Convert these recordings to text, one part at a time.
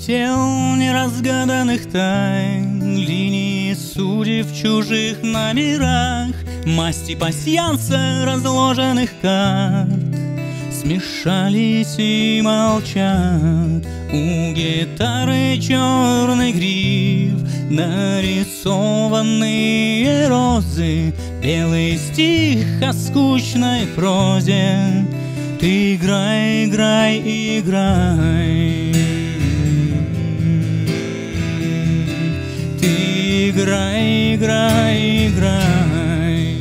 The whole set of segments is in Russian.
тел неразгаданных тайн, линии судеб в чужих номерах, масти пасьянса разложенных карт смешались и молчат. У гитары черный гриф, нарисованные розы, белый стих о скучной прозе. Ты играй, играй, играй. Ты играй, играй, играй.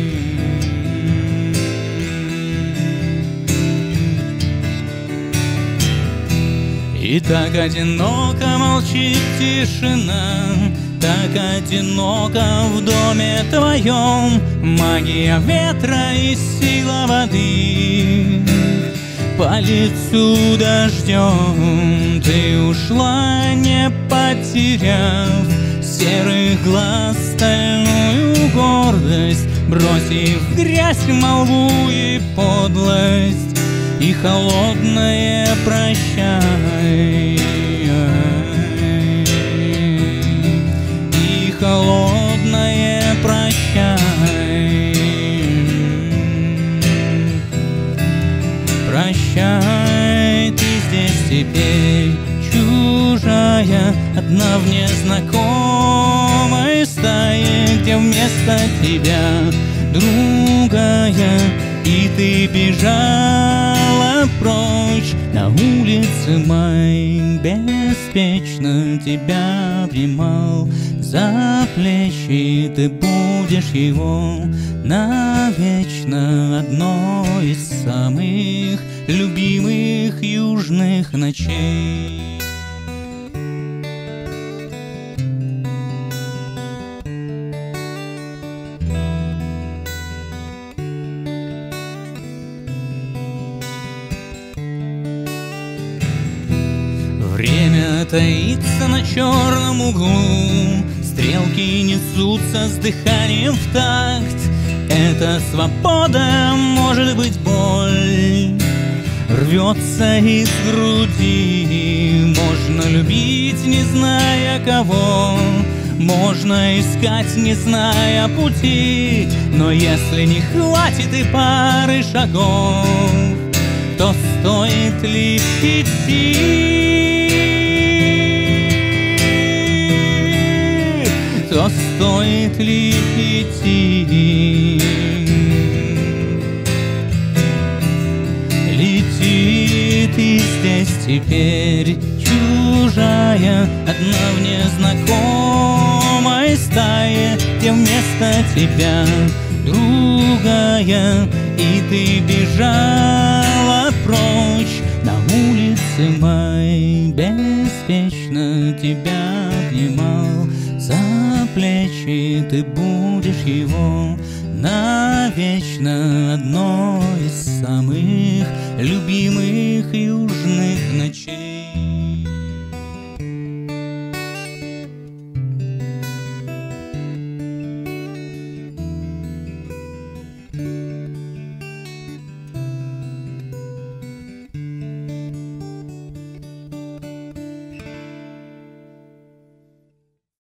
И так одиноко молчит тишина, так одиноко в доме твоем. Магия ветра и сила воды по лицу дождем. Ты ушла, не потеряв серых глаз стальную гордость, бросив грязь, молву и подлость и холодное прощай. И холодное прощай. Прощай, ты здесь теперь чужая, одна в незнакомой стае, где вместо тебя другая. И ты бежала прочь, на улице май беспечно тебя обнимал за плечи. Ты будешь его навечно одной из самых любимых южных ночей. Время таится на черном углу, стрелки несутся с дыханием в такт. Это свобода, может быть боль, рвется из груди. Можно любить, не зная кого, можно искать, не зная пути. Но если не хватит и пары шагов, то стоит ли идти? То стоит ли идти? Лети ты здесь теперь чужая, одна в незнакомой стае, где вместо тебя другая. И ты бежала прочь, на улице май беспечно тебя обнимал за плечи. Ты будешь его навечно одной из самых любимых и